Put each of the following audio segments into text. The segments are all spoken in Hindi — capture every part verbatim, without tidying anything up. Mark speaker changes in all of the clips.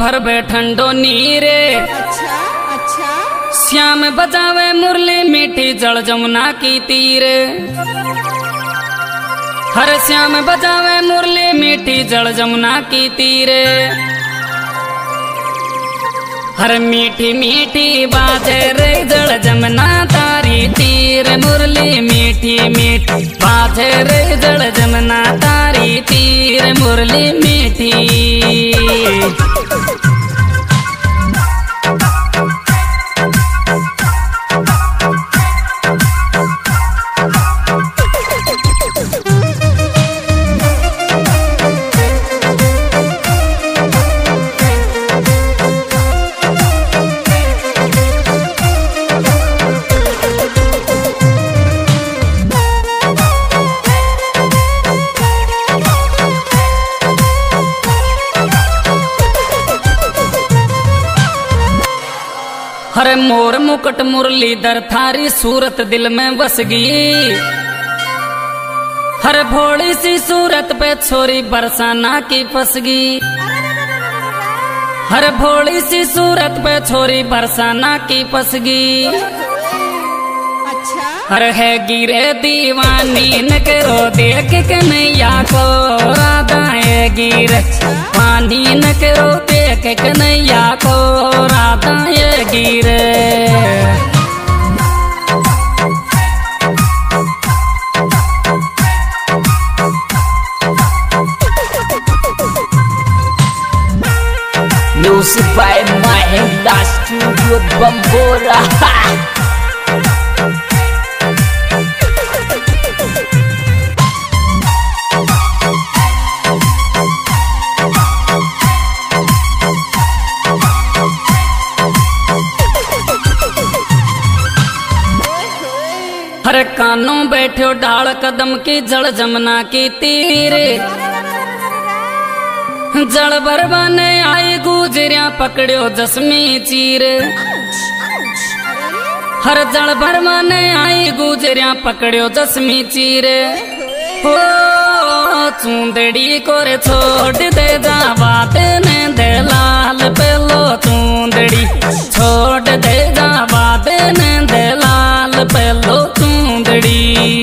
Speaker 1: भर बैठंडो नीरे।
Speaker 2: अच्छा अच्छा।
Speaker 1: श्याम बजावे मुरली मीठी जल जमुना की तीर। हर श्याम बजावे मुरली मीठी जल जमुना की तीर। हर मीठी मीठी बाजे रे जल जमुना तारी तीर। मुरली मीठी मीठी बाजे रे जल जमुना तारी तीर। मुरली मीठी हरे मोर मुकुट मुरलीधर थारी सूरत दिल में बस गई। हर भोली सी सूरत पे छोरी बरसाना की फंस गई। हर भोली सी सूरत पे छोरी बरसाना की फंस गई।
Speaker 2: अच्छा।
Speaker 1: हर है गिरे दीवानी न करो देख कन्हैया को। राधा है गिरे पानी न करो देख कन्हैया को। राधा है गिरे
Speaker 3: Music by Mahindra Studio Bambora.
Speaker 1: हर कानों बैठो डाल कदम की जल जमुना की तीर। जल बरबाने आई गुजरिया पकड़ो जसमी चीर। हर जल बरबाने आई गुजरिया पकड़ो जसमी चीर। हो चूंदड़ी कोरे छोड़ दे जा बात ने दे लाल पेलो। चूंदड़ी छोड़ दे जा बात ने दे लाल पेलो। चूंदड़ी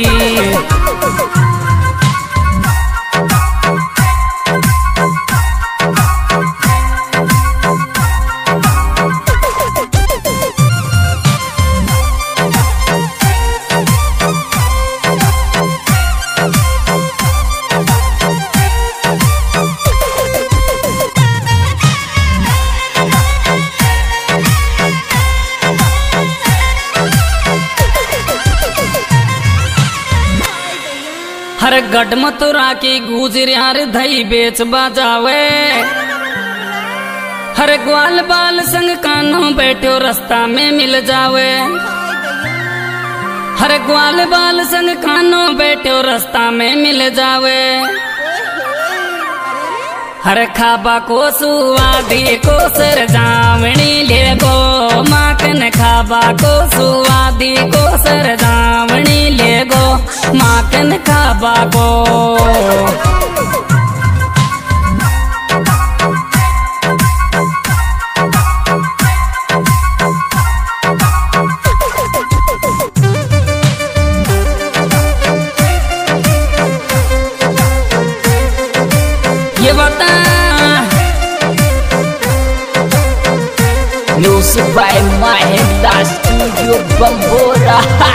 Speaker 1: हर गढ़ मथुरा की गुजरिया रे धई बेच बजावे। हर ग्वाल बाल संग कानों बैठो रास्ता में मिल जावे। हर ग्वाल बाल संग कानों बैठो रास्ता में मिल जावे। हर खाबा को सुवादी को सर जावनी ले गो। माखन खाबा को सुवादी को सर जावनी ले गो। माखन खाबा को ये बता।
Speaker 3: Music by Mahindra Studio Bambora.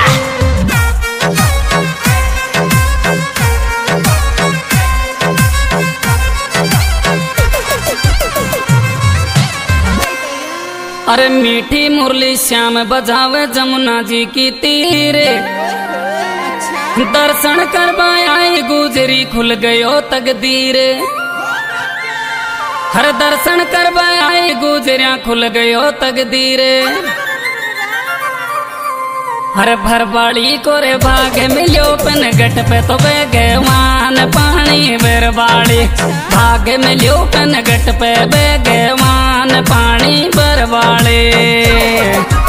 Speaker 1: अरे मीठी मुरली श्याम बजावे जमुना जी की तीरे। दर्शन करवा आई गुजरी खुल गयो तकदीर। हर दर्शन करवा आई गुजरिया खुल गयो तकदीर। हर भरवाड़ी को रे भाग मिलो पन गट पे तो बेगवान पानी बरवाड़ी। भाग मिलो पन गट पे बेगवान पानी बरवाड़ी।